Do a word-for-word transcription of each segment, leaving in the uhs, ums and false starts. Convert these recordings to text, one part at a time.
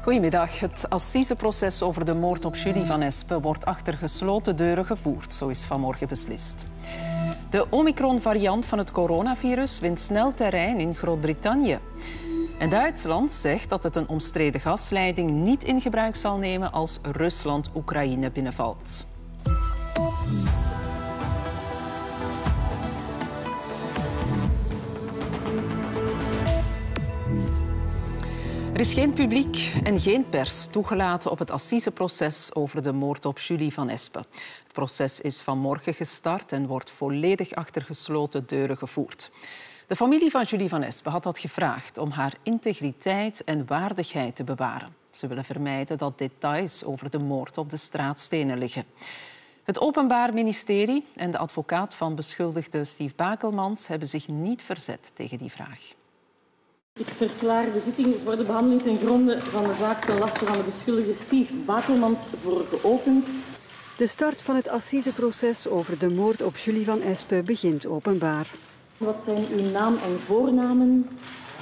Goedemiddag. Het assiseproces over de moord op Julie van Espe wordt achter gesloten deuren gevoerd. Zo is vanmorgen beslist. De Omicron-variant van het coronavirus wint snel terrein in Groot-Brittannië. En Duitsland zegt dat het een omstreden gasleiding niet in gebruik zal nemen als Rusland Oekraïne binnenvalt. Er is geen publiek en geen pers toegelaten op het assiseproces over de moord op Julie van Espe. Het proces is vanmorgen gestart en wordt volledig achter gesloten deuren gevoerd. De familie van Julie van Espe had dat gevraagd om haar integriteit en waardigheid te bewaren. Ze willen vermijden dat details over de moord op de straatstenen liggen. Het Openbaar Ministerie en de advocaat van beschuldigde Steve Bakelmans hebben zich niet verzet tegen die vraag. Ik verklaar de zitting voor de behandeling ten gronde van de zaak ten laste van de beschuldigde Steve Bakelmans voor geopend. De start van het assiseproces over de moord op Julie van Espe begint openbaar. Wat zijn uw naam en voornamen?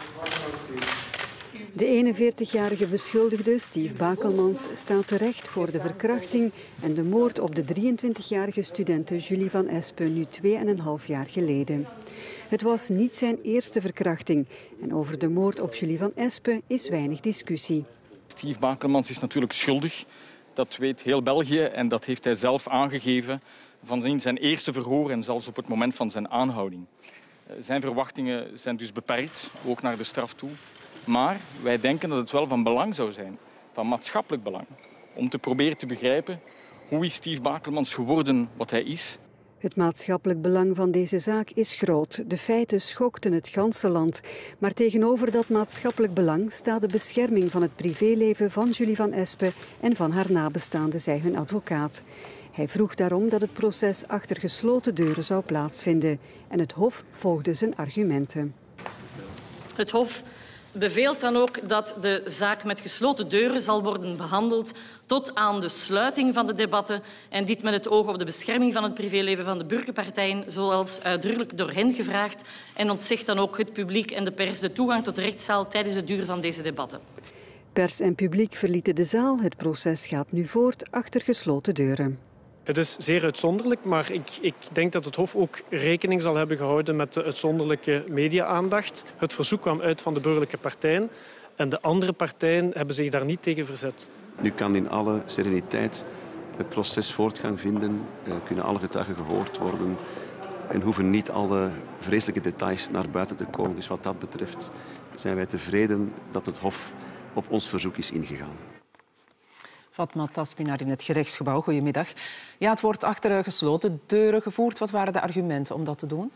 De eenenveertigjarige beschuldigde Steve Bakelmans staat terecht voor de verkrachting en de moord op de drieëntwintigjarige studente Julie van Espe nu twee en een half jaar geleden. Het was niet zijn eerste verkrachting en over de moord op Julie van Espe is weinig discussie. Steve Bakelmans is natuurlijk schuldig. Dat weet heel België en dat heeft hij zelf aangegeven van zijn eerste verhoor en zelfs op het moment van zijn aanhouding. Zijn verwachtingen zijn dus beperkt, ook naar de straf toe. Maar wij denken dat het wel van belang zou zijn, van maatschappelijk belang, om te proberen te begrijpen hoe is Steve Bakelmans geworden wat hij is. Het maatschappelijk belang van deze zaak is groot. De feiten schokten het ganse land. Maar tegenover dat maatschappelijk belang staat de bescherming van het privéleven van Julie van Espe en van haar nabestaanden, zei hun advocaat. Hij vroeg daarom dat het proces achter gesloten deuren zou plaatsvinden. En het Hof volgde zijn argumenten. Het Hof beveelt dan ook dat de zaak met gesloten deuren zal worden behandeld tot aan de sluiting van de debatten en dit met het oog op de bescherming van het privéleven van de burgerpartijen, zoals uitdrukkelijk door hen gevraagd, en ontzegt dan ook het publiek en de pers de toegang tot de rechtszaal tijdens de duur van deze debatten. Pers en publiek verlieten de zaal. Het proces gaat nu voort achter gesloten deuren. Het is zeer uitzonderlijk, maar ik, ik denk dat het Hof ook rekening zal hebben gehouden met de uitzonderlijke media-aandacht. Het verzoek kwam uit van de burgerlijke partijen en de andere partijen hebben zich daar niet tegen verzet. Nu kan in alle sereniteit het proces voortgang vinden, kunnen alle getuigen gehoord worden en hoeven niet alle vreselijke details naar buiten te komen. Dus wat dat betreft zijn wij tevreden dat het Hof op ons verzoek is ingegaan. Fatma Taspinar in het gerechtsgebouw. Goedemiddag. Ja, het wordt achter gesloten deuren gevoerd. Wat waren de argumenten om dat te doen?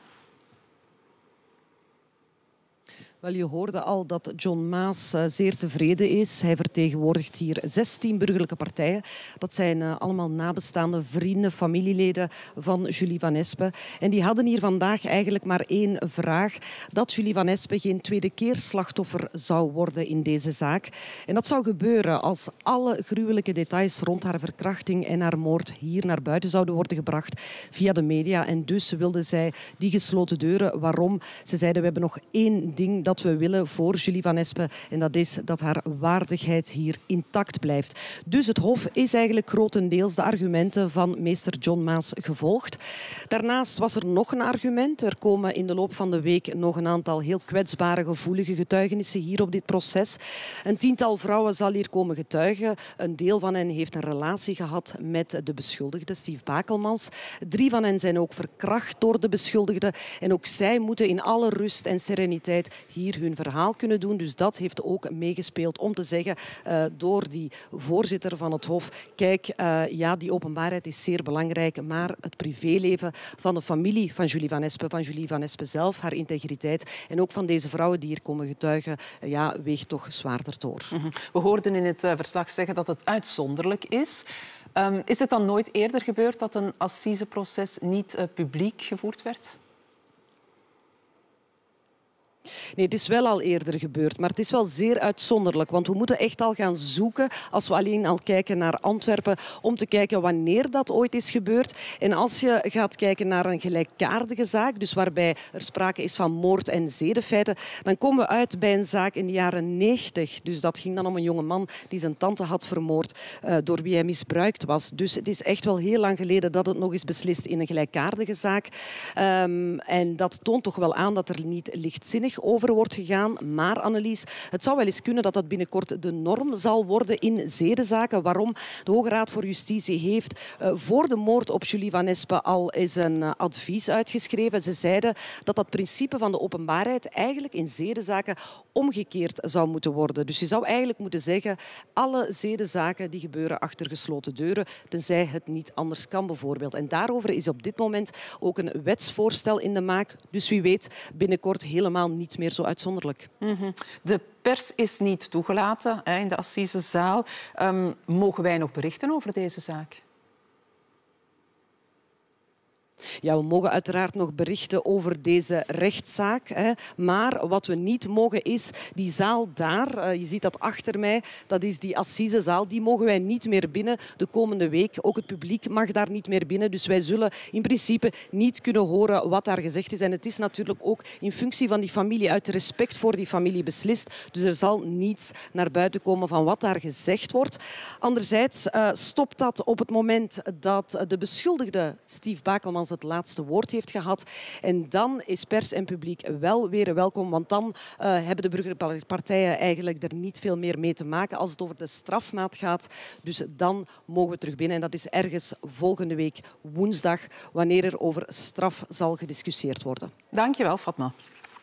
Wel, je hoorde al dat John Maas uh, zeer tevreden is. Hij vertegenwoordigt hier zestien burgerlijke partijen. Dat zijn uh, allemaal nabestaande vrienden, familieleden van Julie van Espe. En die hadden hier vandaag eigenlijk maar één vraag. Dat Julie van Espe geen tweede keer slachtoffer zou worden in deze zaak. En dat zou gebeuren als alle gruwelijke details rond haar verkrachting en haar moord hier naar buiten zouden worden gebracht via de media. En dus wilden zij die gesloten deuren. Waarom? Ze zeiden, we hebben nog één ding dat we willen voor Julie van Espe. En dat is dat haar waardigheid hier intact blijft. Dus het Hof is eigenlijk grotendeels de argumenten van meester John Maas gevolgd. Daarnaast was er nog een argument. Er komen in de loop van de week nog een aantal heel kwetsbare, gevoelige getuigenissen hier op dit proces. Een tiental vrouwen zal hier komen getuigen. Een deel van hen heeft een relatie gehad met de beschuldigde, Steve Bakelmans. Drie van hen zijn ook verkracht door de beschuldigde. En ook zij moeten in alle rust en sereniteit hier hun verhaal kunnen doen. Dus dat heeft ook meegespeeld om te zeggen uh, door die voorzitter van het Hof, kijk, uh, ja, die openbaarheid is zeer belangrijk, maar het privéleven van de familie van Julie van Espe, van Julie van Espe zelf, haar integriteit en ook van deze vrouwen die hier komen getuigen, uh, ja, weegt toch zwaarder door. Mm-hmm. We hoorden in het uh, verslag zeggen dat het uitzonderlijk is. Um, is het dan nooit eerder gebeurd dat een assiseproces niet uh, publiek gevoerd werd? Nee, het is wel al eerder gebeurd, maar het is wel zeer uitzonderlijk. Want we moeten echt al gaan zoeken, als we alleen al kijken naar Antwerpen, om te kijken wanneer dat ooit is gebeurd. En als je gaat kijken naar een gelijkaardige zaak, dus waarbij er sprake is van moord en zedenfeiten, dan komen we uit bij een zaak in de jaren negentig. Dus dat ging dan om een jonge man die zijn tante had vermoord, uh, door wie hij misbruikt was. Dus het is echt wel heel lang geleden dat het nog is beslist in een gelijkaardige zaak. Um, en dat toont toch wel aan dat er niet lichtzinnig over wordt gegaan. Maar, Annelies, het zou wel eens kunnen dat dat binnenkort de norm zal worden in zedenzaken. Waarom? De Hoge Raad voor Justitie heeft uh, voor de moord op Julie van Espe al eens een uh, advies uitgeschreven. Ze zeiden dat dat principe van de openbaarheid eigenlijk in zedenzaken omgekeerd zou moeten worden. Dus je zou eigenlijk moeten zeggen, alle zedenzaken die gebeuren achter gesloten deuren, tenzij het niet anders kan bijvoorbeeld. En daarover is op dit moment ook een wetsvoorstel in de maak. Dus wie weet binnenkort helemaal niet meer zo uitzonderlijk. Mm-hmm. De pers is niet toegelaten hè, in de assisezaal. Um, mogen wij nog berichten over deze zaak? Ja, we mogen uiteraard nog berichten over deze rechtszaak. Hè. Maar wat we niet mogen is die zaal daar. Uh, je ziet dat achter mij. Dat is die assisezaal. Die mogen wij niet meer binnen de komende week. Ook het publiek mag daar niet meer binnen. Dus wij zullen in principe niet kunnen horen wat daar gezegd is. En het is natuurlijk ook in functie van die familie, uit respect voor die familie beslist. Dus er zal niets naar buiten komen van wat daar gezegd wordt. Anderzijds uh, stopt dat op het moment dat de beschuldigde Steve Bakelmans het laatste woord heeft gehad. En dan is pers en publiek wel weer welkom, want dan uh, hebben de burgerpartijen eigenlijk er niet veel meer mee te maken als het over de strafmaat gaat. Dus dan mogen we terug binnen. En dat is ergens volgende week woensdag, wanneer er over straf zal gediscussieerd worden. Dank je wel, Fatma.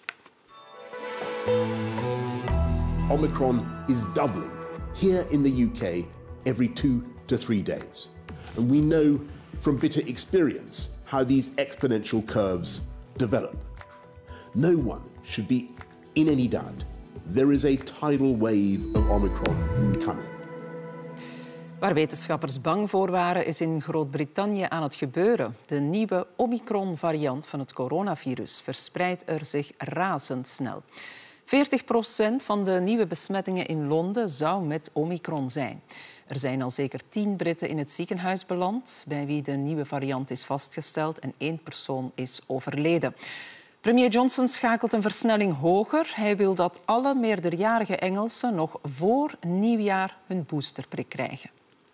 Omicron is doubling here in the U K every two to three days. And we know from bitter experience how these exponential curves develop. No one should be in any doubt. There is a tidal wave of Omicron coming. Waar wetenschappers bang voor waren, is in Groot-Brittannië aan het gebeuren. De nieuwe Omicron-variant van het coronavirus verspreidt er zich razendsnel. veertig procent van de nieuwe besmettingen in Londen zou met Omicron zijn. Er zijn al zeker tien Britten in het ziekenhuis beland, bij wie de nieuwe variant is vastgesteld en één persoon is overleden. Premier Johnson schakelt een versnelling hoger. Hij wil dat alle meerderjarige Engelsen nog voor nieuwjaar hun boosterprik krijgen.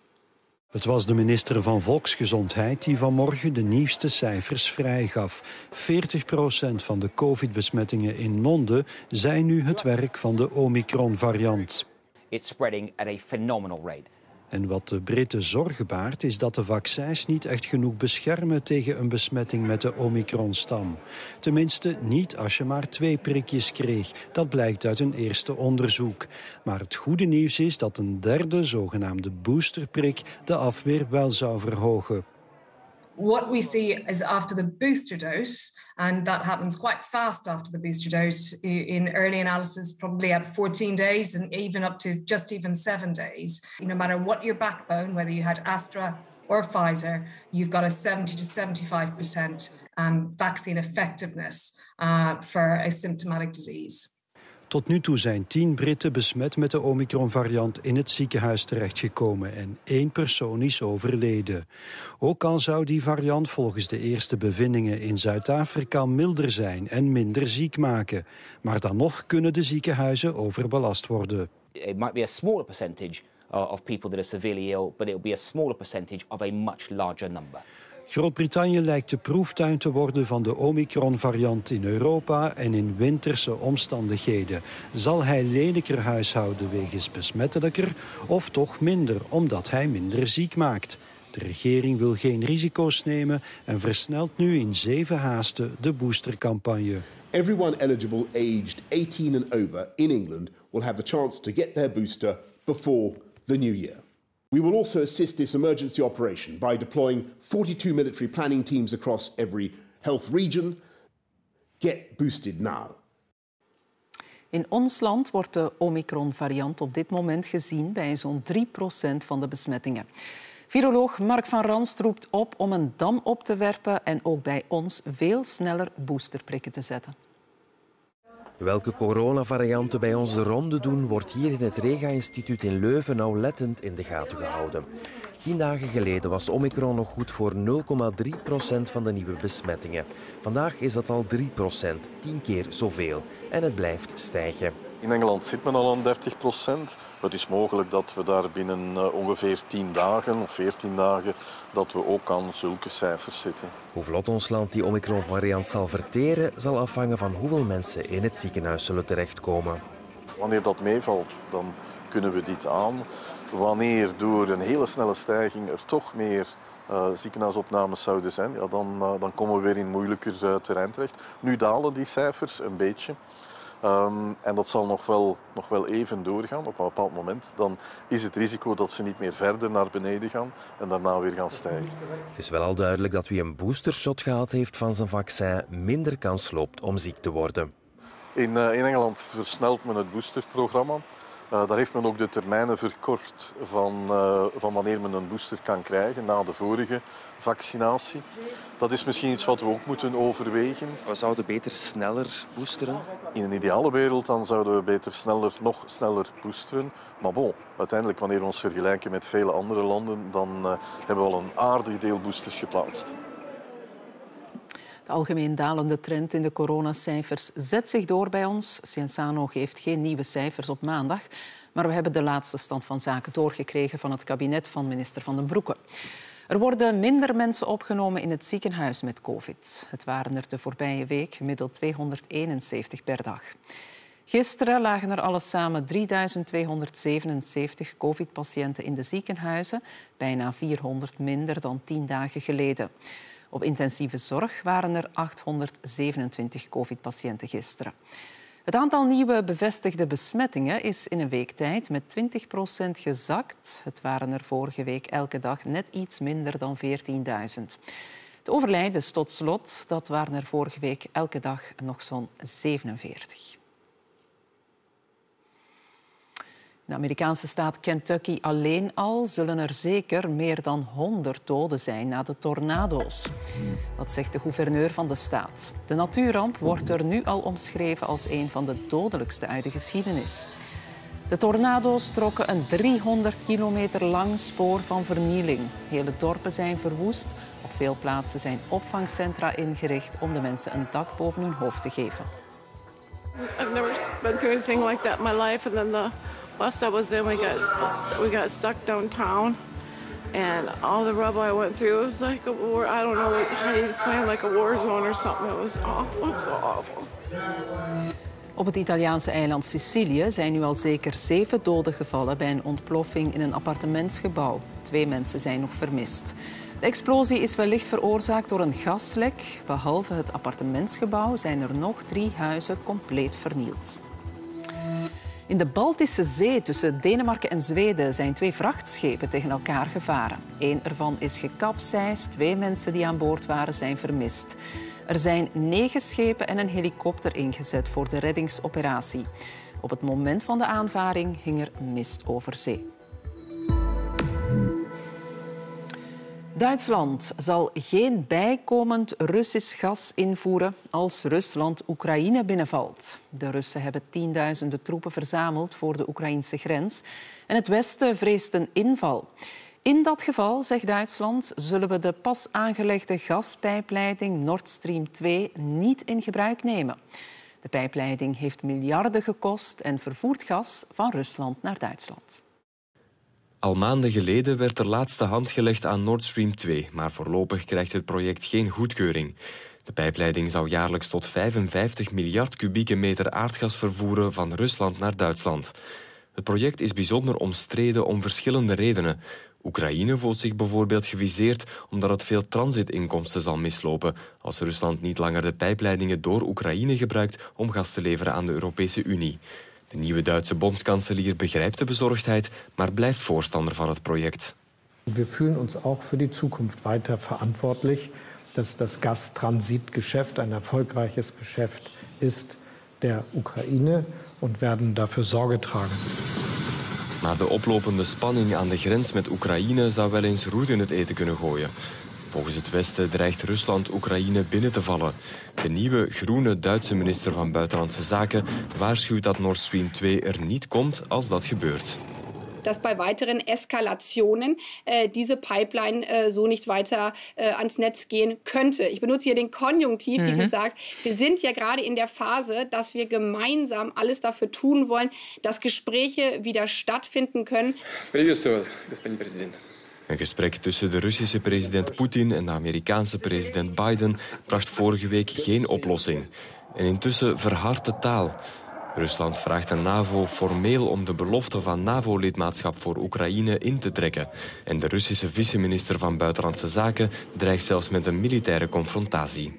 Het was de minister van Volksgezondheid die vanmorgen de nieuwste cijfers vrijgaf. veertig procent van de covid-besmettingen in Londen zijn nu het werk van de Omicron-variant. It's spreading at a phenomenal rate. En wat de Britten zorgen baart, is dat de vaccins niet echt genoeg beschermen tegen een besmetting met de Omicron-stam. Tenminste, niet als je maar twee prikjes kreeg. Dat blijkt uit een eerste onderzoek. Maar het goede nieuws is dat een derde zogenaamde boosterprik de afweer wel zou verhogen. What we see is after the booster dose, and that happens quite fast after the booster dose, in early analysis probably at fourteen days and even up to just even seven days. No matter what your backbone, whether you had Astra or Pfizer, you've got a seventy to seventy-five percent um, vaccine effectiveness uh, for a symptomatic disease. Tot nu toe zijn tien Britten besmet met de Omicron-variant in het ziekenhuis terechtgekomen en één persoon is overleden. Ook al zou die variant volgens de eerste bevindingen in Zuid-Afrika milder zijn en minder ziek maken. Maar dan nog kunnen de ziekenhuizen overbelast worden. It might be a smaller percentage of people that are severely ill, but it will be a smaller percentage of a much larger number. Groot-Brittannië lijkt de proeftuin te worden van de Omicron-variant in Europa en in winterse omstandigheden. Zal hij lelijker huishouden wegens besmettelijker of toch minder, omdat hij minder ziek maakt? De regering wil geen risico's nemen en versnelt nu in zeven haasten de boostercampagne. Everyone eligible aged eighteen and over in England will have the chance to get their booster before the new year. We will also assist this emergency operation by deploying forty-two military planning teams across every health region. Get boosted now. In ons land wordt de Omicron-variant op dit moment gezien bij zo'n drie procent van de besmettingen. Viroloog Mark van Ranst roept op om een dam op te werpen en ook bij ons veel sneller boosterprikken te zetten. Welke coronavarianten bij ons de ronde doen, wordt hier in het Rega-instituut in Leuven nauwlettend in de gaten gehouden. Tien dagen geleden was Omicron nog goed voor nul komma drie procent van de nieuwe besmettingen. Vandaag is dat al drie procent, tien keer zoveel. En het blijft stijgen. In Engeland zit men al aan dertig procent. Het is mogelijk dat we daar binnen ongeveer tien dagen of veertien dagen dat we ook aan zulke cijfers zitten. Hoe vlot ons land die Omicron-variant zal verteren, zal afhangen van hoeveel mensen in het ziekenhuis zullen terechtkomen. Wanneer dat meevalt, dan kunnen we dit aan. Wanneer door een hele snelle stijging er toch meer uh, ziekenhuisopnames zouden zijn, ja, dan, uh, dan komen we weer in moeilijker uh, terrein terecht. Nu dalen die cijfers een beetje. Um, en dat zal nog wel, nog wel even doorgaan op een bepaald moment. Dan is het risico dat ze niet meer verder naar beneden gaan en daarna weer gaan stijgen. Het is wel al duidelijk dat wie een boostershot gehad heeft van zijn vaccin minder kans loopt om ziek te worden. In, uh, in Engeland versnelt men het boosterprogramma. Uh, daar heeft men ook de termijnen verkort van, uh, van wanneer men een booster kan krijgen na de vorige vaccinatie. Dat is misschien iets wat we ook moeten overwegen. We zouden beter sneller boosteren? In een ideale wereld dan zouden we beter sneller, nog sneller boosteren. Maar bon, uiteindelijk wanneer we ons vergelijken met vele andere landen, dan uh, hebben we al een aardig deel boosters geplaatst. De algemeen dalende trend in de coronacijfers zet zich door bij ons. Cienzano geeft geen nieuwe cijfers op maandag. Maar we hebben de laatste stand van zaken doorgekregen van het kabinet van minister Van den Broeke. Er worden minder mensen opgenomen in het ziekenhuis met covid. Het waren er de voorbije week gemiddeld tweehonderdeenenzeventig per dag. Gisteren lagen er alles samen drieduizend tweehonderdzevenenzeventig covid-patiënten in de ziekenhuizen. Bijna vierhonderd minder dan tien dagen geleden. Op intensieve zorg waren er achthonderdzevenentwintig covid-patiënten gisteren. Het aantal nieuwe bevestigde besmettingen is in een week tijd met twintig procent gezakt. Het waren er vorige week elke dag net iets minder dan veertienduizend. De overlijdens tot slot, dat waren er vorige week elke dag nog zo'n zevenenveertig. In de Amerikaanse staat Kentucky alleen al zullen er zeker meer dan honderd doden zijn na de tornado's. Dat zegt de gouverneur van de staat. De natuurramp wordt er nu al omschreven als een van de dodelijkste uit de geschiedenis. De tornado's trokken een driehonderd kilometer lang spoor van vernieling. Hele dorpen zijn verwoest. Op veel plaatsen zijn opvangcentra ingericht om de mensen een dak boven hun hoofd te geven. I've never been through anything like that in my life, and then the bus I was in, we got we got stuck downtown, and all the rubble I went through, it was like a war. I don't know how you explain, like a war zone or something. It was awful, it was so awful. Op het Italiaanse eiland Sicilië zijn nu al zeker zeven doden gevallen bij een ontploffing in een appartementsgebouw. Twee mensen zijn nog vermist. De explosie is wellicht veroorzaakt door een gaslek. Behalve het appartementsgebouw zijn er nog drie huizen compleet vernield. In de Baltische Zee tussen Denemarken en Zweden zijn twee vrachtschepen tegen elkaar gevaren. Eén ervan is gekapseist, twee mensen die aan boord waren zijn vermist. Er zijn negen schepen en een helikopter ingezet voor de reddingsoperatie. Op het moment van de aanvaring hing er mist over zee. Duitsland zal geen bijkomend Russisch gas invoeren als Rusland Oekraïne binnenvalt. De Russen hebben tienduizenden troepen verzameld voor de Oekraïnse grens en het Westen vreest een inval. In dat geval, zegt Duitsland, zullen we de pas aangelegde gaspijpleiding Nord Stream twee niet in gebruik nemen. De pijpleiding heeft miljarden gekost en vervoert gas van Rusland naar Duitsland. Al maanden geleden werd er laatste hand gelegd aan Nord Stream twee, maar voorlopig krijgt het project geen goedkeuring. De pijpleiding zou jaarlijks tot vijfenvijftig miljard kubieke meter aardgas vervoeren van Rusland naar Duitsland. Het project is bijzonder omstreden om verschillende redenen. Oekraïne voelt zich bijvoorbeeld geviseerd omdat het veel transitinkomsten zal mislopen als Rusland niet langer de pijpleidingen door Oekraïne gebruikt om gas te leveren aan de Europese Unie. De nieuwe Duitse bondskanselier begrijpt de bezorgdheid, maar blijft voorstander van het project. We fühlen ons ook voor de toekomst weiter verantwortlich, dass das Gastransitgeschäft ein erfolgreiches Geschäft ist der Oekraïne und werden dafür Sorge tragen. Maar de oplopende spanning aan de grens met Oekraïne zou wel eens roet in het eten kunnen gooien. Volgens het Westen dreigt Rusland Oekraïne binnen te vallen. De nieuwe groene Duitse minister van Buitenlandse Zaken waarschuwt dat Nord Stream twee er niet komt als dat gebeurt. Dass bei weiteren Eskalationen äh, diese Pipeline äh, so nicht weiter äh, ans Netz gehen könnte. Ich benutze hier den Konjunktiv, wie Mhm. gesagt. Wir sind ja gerade in der Phase, dass wir gemeinsam alles dafür tun wollen, dass Gespräche wieder stattfinden können. Приветствую, господин президент. Een gesprek tussen de Russische president Poetin en de Amerikaanse president Biden bracht vorige week geen oplossing. En intussen verhardt de taal. Rusland vraagt de NAVO formeel om de belofte van NAVO-lidmaatschap voor Oekraïne in te trekken. En de Russische vice-minister van Buitenlandse Zaken dreigt zelfs met een militaire confrontatie.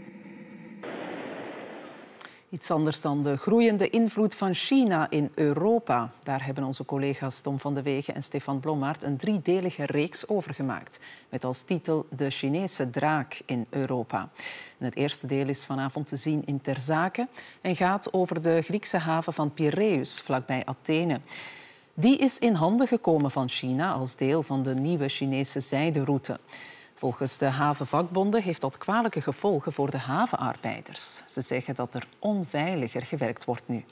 Iets anders dan de groeiende invloed van China in Europa. Daar hebben onze collega's Tom van de Wegen en Stefan Blommaert een driedelige reeks over gemaakt. Met als titel De Chinese draak in Europa. En het eerste deel is vanavond te zien in Ter Zake en gaat over de Griekse haven van Piraeus, vlakbij Athene. Die is in handen gekomen van China als deel van de nieuwe Chinese zijderoute. Volgens de havenvakbonden heeft dat kwalijke gevolgen voor de havenarbeiders. Ze zeggen dat er onveiliger gewerkt wordt nu.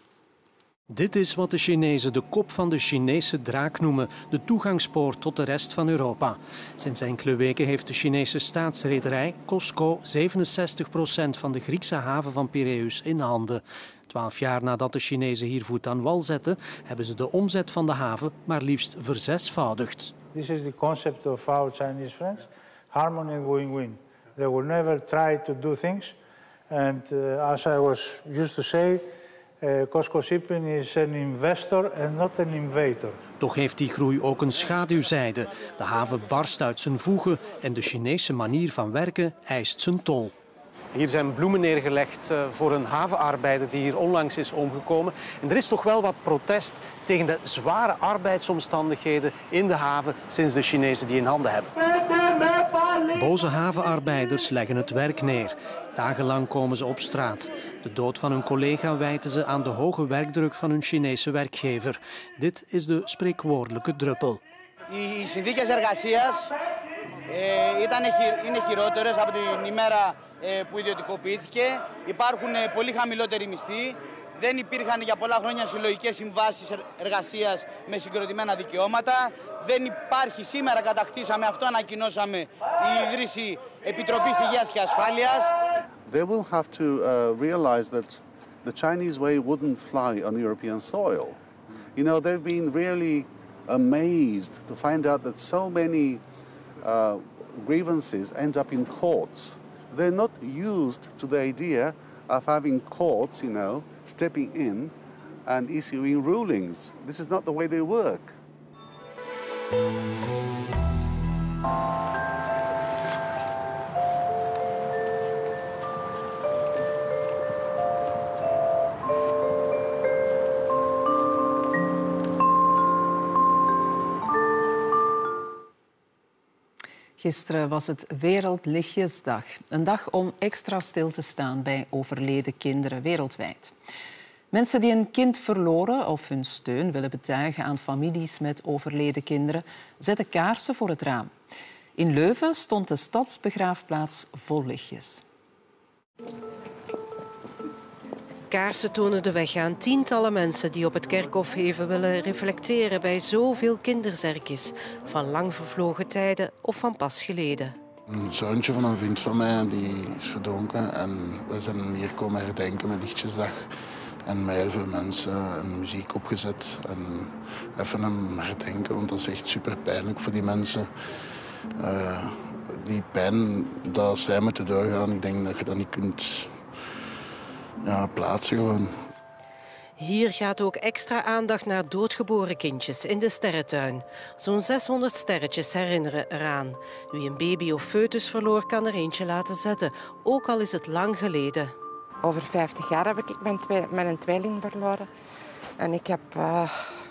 Dit is wat de Chinezen de kop van de Chinese draak noemen, de toegangspoort tot de rest van Europa. Sinds enkele weken heeft de Chinese staatsrederij COSCO zevenenzestig procent van de Griekse haven van Piraeus in handen. Twaalf jaar nadat de Chinezen hier voet aan wal zetten, hebben ze de omzet van de haven maar liefst verzesvoudigd. This is the concept of our Chinese friends. Harmony and win-win. They will never try to do things. And uh, as I was used to say, uh, COSCO Shipping is an investor and not an invader. Toch heeft die groei ook een schaduwzijde. De haven barst uit zijn voegen en de Chinese manier van werken eist zijn tol. Hier zijn bloemen neergelegd voor een havenarbeider die hier onlangs is omgekomen. En er is toch wel wat protest tegen de zware arbeidsomstandigheden in de haven sinds de Chinezen die in handen hebben. Boze havenarbeiders leggen het werk neer. Dagenlang komen ze op straat. De dood van hun collega wijten ze aan de hoge werkdruk van hun Chinese werkgever. Dit is de spreekwoordelijke druppel. Οι συνθήκες εργασίας ήταν, είναι χειρότερες από την ημέρα που ιδιωτικοποιήθηκε. Υπάρχουν πολύ χαμηλότεροι μισθοί. Δεν υπήρχαν για πολλά χρόνια συλλογικές συμβάσεις εργασίας με συγκροτημένα δικαιώματα. Δεν υπάρχει σήμερα, κατακτήσαμε, αυτό ανακοινώσαμε, η ίδρυση Επιτροπής Υγείας και Ασφάλειας. They will have to uh, realize that the Chinese way wouldn't fly on European soil. You know, they've been really amazed to find out that so many uh, grievances end up in courts. They're not used to the idea of having courts, you know, stepping in and issuing rulings. This is not the way they work. Gisteren was het Wereldlichtjesdag. Een dag om extra stil te staan bij overleden kinderen wereldwijd. Mensen die een kind verloren of hun steun willen betuigen aan families met overleden kinderen, zetten kaarsen voor het raam. In Leuven stond de stadsbegraafplaats vol lichtjes. Kaarsen tonen de weg aan tientallen mensen die op het kerkhof even willen reflecteren bij zoveel kinderzerkjes, van lang vervlogen tijden of van pas geleden. Een zoontje van een vriend van mij die is verdronken en we zijn hem hier komen herdenken met Lichtjesdag. En met heel veel mensen en muziek opgezet en even hem herdenken, want dat is echt super pijnlijk voor die mensen. Uh, die pijn dat zij moeten doorgaan, ik denk dat je dat niet kunt ja, plaatsen gewoon. Hier gaat ook extra aandacht naar doodgeboren kindjes in de sterrentuin. Zo'n zeshonderd sterretjes herinneren eraan. Wie een baby of foetus verloor, kan er eentje laten zetten, ook al is het lang geleden. Over vijftig jaar heb ik mijn, twee, mijn tweeling verloren. En ik heb uh,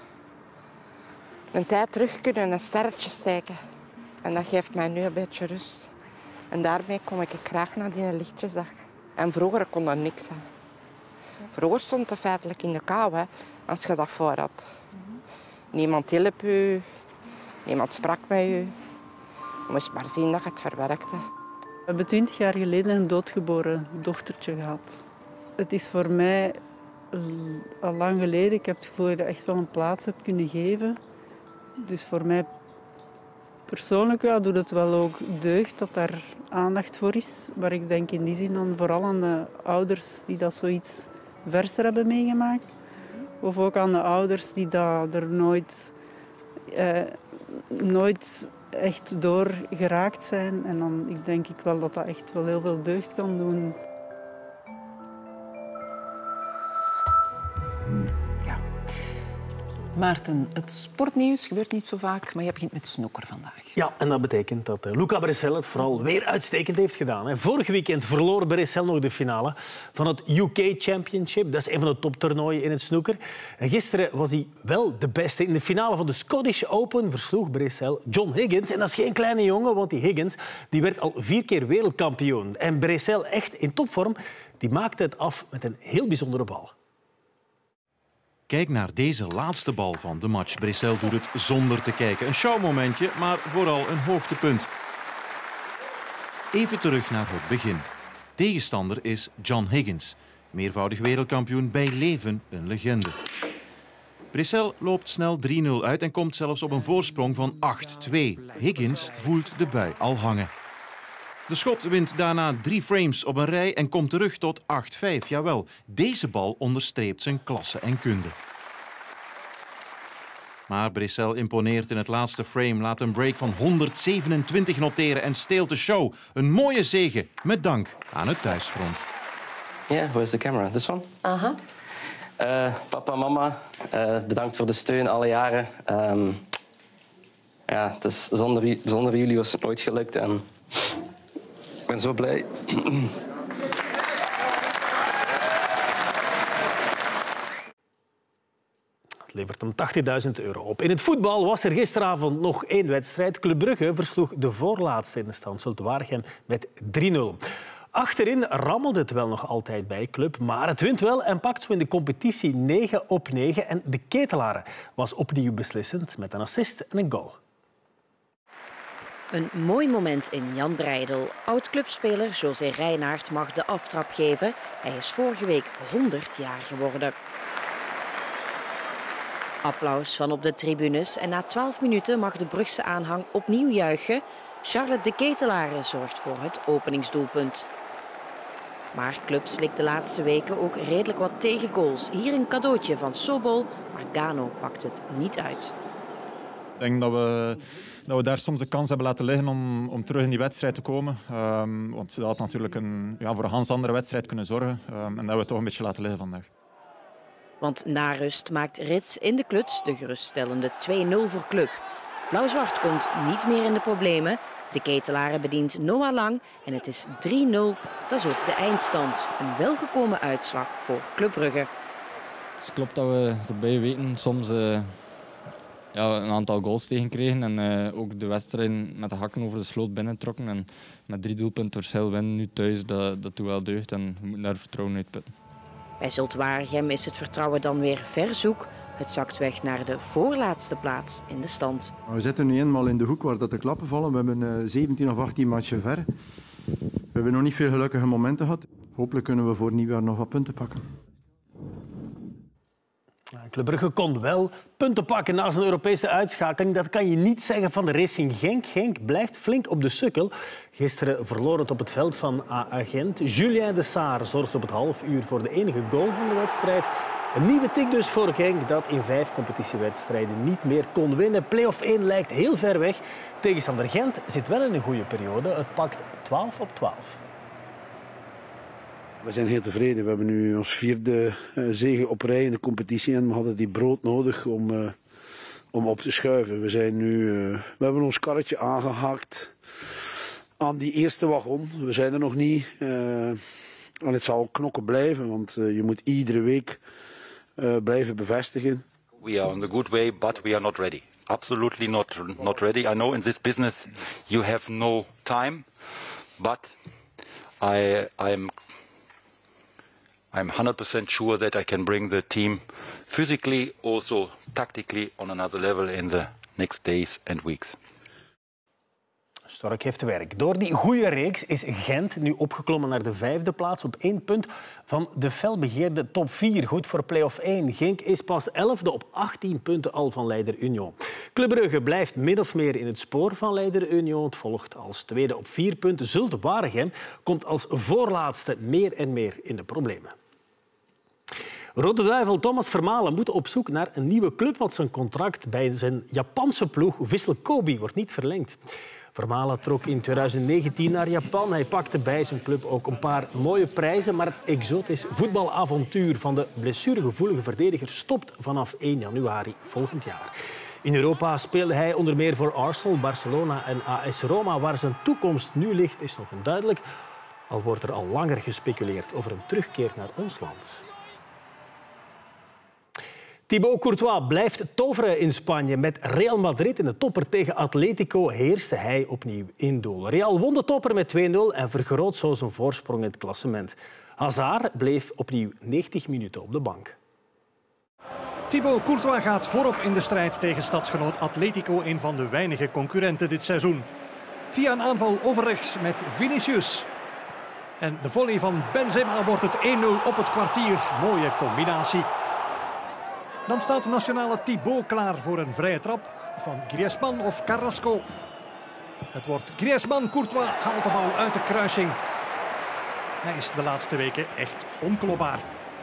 een tijd terug kunnen een sterretje steken. En dat geeft mij nu een beetje rust. En daarmee kom ik graag naar die lichtjesdag. En vroeger kon er niks aan. Vroeger stond het feitelijk in de kou, hè, als je dat voor had. Niemand hielp u, niemand sprak met u. Je moest maar zien dat je het verwerkte. We hebben twintig jaar geleden een doodgeboren dochtertje gehad. Het is voor mij al lang geleden. Ik heb het gevoel dat ik echt wel een plaats heb kunnen geven. Dus voor mij persoonlijk ja, doet het wel ook deugd dat daar aandacht voor is. Maar ik denk in die zin dan vooral aan de ouders die dat zoiets verser hebben meegemaakt. Of ook aan de ouders die dat er nooit, eh, nooit echt door geraakt zijn. En dan ik denk ik wel dat dat echt wel heel veel deugd kan doen. Maarten, het sportnieuws gebeurt niet zo vaak, maar je begint met snooker vandaag. Ja, en dat betekent dat uh, Luca Brecel het vooral weer uitstekend heeft gedaan. Hè. Vorig weekend verloor Brecel nog de finale van het U K Championship. Dat is een van de toptoernooien in het snooker. En gisteren was hij wel de beste. In de finale van de Scottish Open versloeg Brecel John Higgins. En dat is geen kleine jongen, want die Higgins die werd al vier keer wereldkampioen. En Brecel, echt in topvorm, die maakte het af met een heel bijzondere bal. Kijk naar deze laatste bal van de match. Brecel doet het zonder te kijken. Een showmomentje, maar vooral een hoogtepunt. Even terug naar het begin. Tegenstander is John Higgins. Meervoudig wereldkampioen bij leven, een legende. Brecel loopt snel drie nul uit en komt zelfs op een voorsprong van acht twee. Higgins voelt de bui al hangen. De Schot wint daarna drie frames op een rij en komt terug tot acht vijf. Jawel, deze bal onderstreept zijn klasse en kunde. Maar Brecel imponeert in het laatste frame, laat een break van honderdzevenentwintig noteren en steelt de show. Een mooie zege met dank aan het thuisfront. Yeah, where's the camera? This one? Aha. Uh, papa, mama, uh, bedankt voor de steun alle jaren. Um, ja, het is, zonder, zonder jullie was het nooit gelukt en ik ben zo blij. Het levert hem tachtigduizend euro op. In het voetbal was er gisteravond nog één wedstrijd. Club Brugge versloeg de voorlaatste in de stand, Zulte Waregem, met drie nul. Achterin rammelde het wel nog altijd bij Club, maar het wint wel en pakt zo in de competitie negen op negen. En de Ketelaren was opnieuw beslissend met een assist en een goal. Een mooi moment in Jan Breidel. Oud-clubspeler José Reinaert mag de aftrap geven. Hij is vorige week honderd jaar geworden. Applaus van op de tribunes en na twaalf minuten mag de Brugse aanhang opnieuw juichen. Charlotte de Ketelaren zorgt voor het openingsdoelpunt. Maar Club slikt de laatste weken ook redelijk wat tegengoals. Hier een cadeautje van Sobol, maar Gano pakt het niet uit. Ik denk dat we, dat we daar soms de kans hebben laten liggen om, om terug in die wedstrijd te komen. Um, want dat had natuurlijk een, ja, voor een ganz andere wedstrijd kunnen zorgen. Um, en dat hebben we toch een beetje laten liggen vandaag. Want na rust maakt Rits in de kluts de geruststellende twee nul voor Club. Blauw-zwart komt niet meer in de problemen. De Ketelaren bedient Noah Lang en het is drie nul. Dat is ook de eindstand. Een welgekomen uitslag voor Club Brugge. Het klopt dat we voorbije weken soms uh, ja, een aantal goals tegenkregen en uh, ook de wedstrijd met de hakken over de sloot binnentrokken. En met drie doelpunten verschil winnen nu thuis, dat, dat doet wel deugd en we moeten daar vertrouwen uitputten. Bij Zulte Waregem is het vertrouwen dan weer verzoek. Het zakt weg naar de voorlaatste plaats in de stand. We zitten nu eenmaal in de hoek waar dat de klappen vallen. We hebben uh, zeventien of achttien matchen ver. We hebben nog niet veel gelukkige momenten gehad. Hopelijk kunnen we voor nieuwjaar nog wat punten pakken. Club Brugge kon wel punten pakken na zijn Europese uitschakeling. Dat kan je niet zeggen van de Racing Genk. Genk blijft flink op de sukkel. Gisteren verloor het op het veld van A A Gent. Julien de Saar zorgt op het half uur voor de enige goal van de wedstrijd. Een nieuwe tik dus voor Genk dat in vijf competitiewedstrijden niet meer kon winnen. Play-off één lijkt heel ver weg. Tegenstander Gent zit wel in een goede periode. Het pakt twaalf op twaalf. We zijn heel tevreden. We hebben nu ons vierde uh, zege op rij in de competitie en we hadden die brood nodig om, uh, om op te schuiven. We, zijn nu, uh, we hebben ons karretje aangehaakt aan die eerste wagon. We zijn er nog niet uh, en het zal knokken blijven, want uh, je moet iedere week uh, blijven bevestigen. We are on the good way, but we are not ready. Absolutely not, not ready. I know in this business you have no time, but I I'm I'm one hundred percent sure that I can bring the team physically, also tactically on another level in the next days and weeks. Stork heeft werk. Door die goede reeks is Gent nu opgeklommen naar de vijfde plaats op één punt van de felbegeerde top vier. Goed voor play-off één. Genk is pas elfde op achttien punten al van leider Union. Club Brugge blijft min of meer in het spoor van leider Union. Het volgt als tweede op vier punten. Zulte Waregem komt als voorlaatste meer en meer in de problemen. Rode Duivel Thomas Vermaelen moet op zoek naar een nieuwe club, want zijn contract bij zijn Japanse ploeg Vissel Kobe wordt niet verlengd. Vermaelen trok in twintig negentien naar Japan. Hij pakte bij zijn club ook een paar mooie prijzen, maar het exotisch voetbalavontuur van de blessuregevoelige verdediger stopt vanaf één januari volgend jaar. In Europa speelde hij onder meer voor Arsenal, Barcelona en A S Roma. Waar zijn toekomst nu ligt is nog onduidelijk, al wordt er al langer gespeculeerd over een terugkeer naar ons land. Thibaut Courtois blijft toveren in Spanje. Met Real Madrid in de topper tegen Atletico heerste hij opnieuw in doel. Real won de topper met twee nul en vergroot zo zijn voorsprong in het klassement. Hazard bleef opnieuw negentig minuten op de bank. Thibaut Courtois gaat voorop in de strijd tegen stadsgenoot Atletico, een van de weinige concurrenten dit seizoen. Via een aanval overrechts met Vinicius. En de volley van Benzema wordt het één nul op het kwartier. Mooie combinatie. Dan staat de nationale Thibaut klaar voor een vrije trap van Griezmann of Carrasco. Het wordt Griezmann. Courtois haalt de bal uit de kruising. Hij is de laatste weken echt onklopbaar.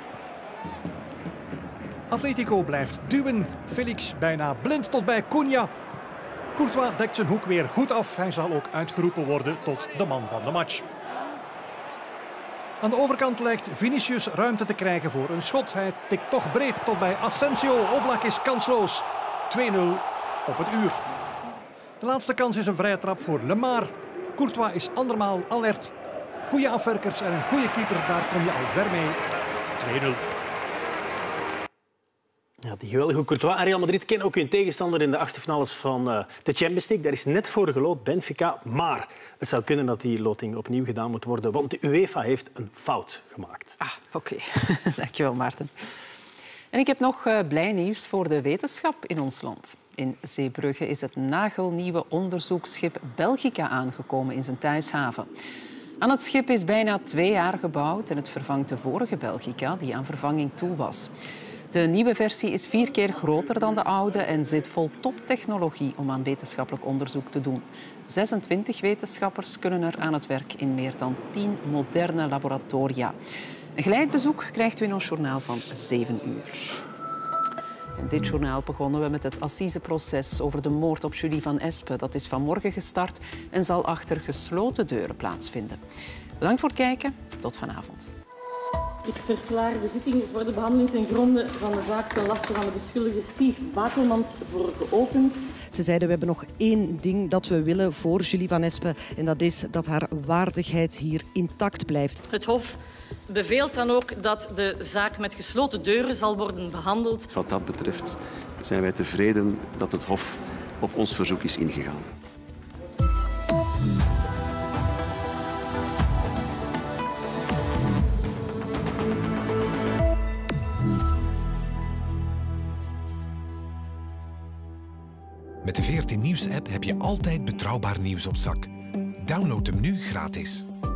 Atletico blijft duwen. Felix bijna blind tot bij Cunha. Courtois dekt zijn hoek weer goed af. Hij zal ook uitgeroepen worden tot de man van de match. Aan de overkant lijkt Vinicius ruimte te krijgen voor een schot. Hij tikt toch breed tot bij Asensio. Oblak is kansloos. twee nul op het uur. De laatste kans is een vrije trap voor Lemar. Courtois is andermaal alert. Goede afwerkers en een goede keeper, daar kom je al ver mee. twee nul. Ja, die geweldige Courtois en Real Madrid kennen ook hun tegenstander in de achtste finales van uh, de Champions League. Daar is net voor geloot Benfica, maar het zou kunnen dat die loting opnieuw gedaan moet worden, want de UEFA heeft een fout gemaakt. Ah, oké. Okay. Dankjewel, Maarten. En ik heb nog uh, blij nieuws voor de wetenschap in ons land. In Zeebrugge is het nagelnieuwe onderzoeksschip Belgica aangekomen in zijn thuishaven. Aan het schip is bijna twee jaar gebouwd en het vervangt de vorige Belgica die aan vervanging toe was. De nieuwe versie is vier keer groter dan de oude en zit vol toptechnologie om aan wetenschappelijk onderzoek te doen. zesentwintig wetenschappers kunnen er aan het werk in meer dan tien moderne laboratoria. Een geleidbezoek krijgt u in ons journaal van zeven uur. In dit journaal begonnen we met het assiseproces over de moord op Julie van Espe. Dat is vanmorgen gestart en zal achter gesloten deuren plaatsvinden. Bedankt voor het kijken. Tot vanavond. Ik verklaar de zitting voor de behandeling ten gronde van de zaak ten laste van de beschuldigde Steve Bakelmans voor geopend. Ze zeiden, we hebben nog één ding dat we willen voor Julie van Espe. En dat is dat haar waardigheid hier intact blijft. Het Hof beveelt dan ook dat de zaak met gesloten deuren zal worden behandeld. Wat dat betreft zijn wij tevreden dat het Hof op ons verzoek is ingegaan. Met de V R T Nieuws-app heb je altijd betrouwbaar nieuws op zak. Download hem nu gratis.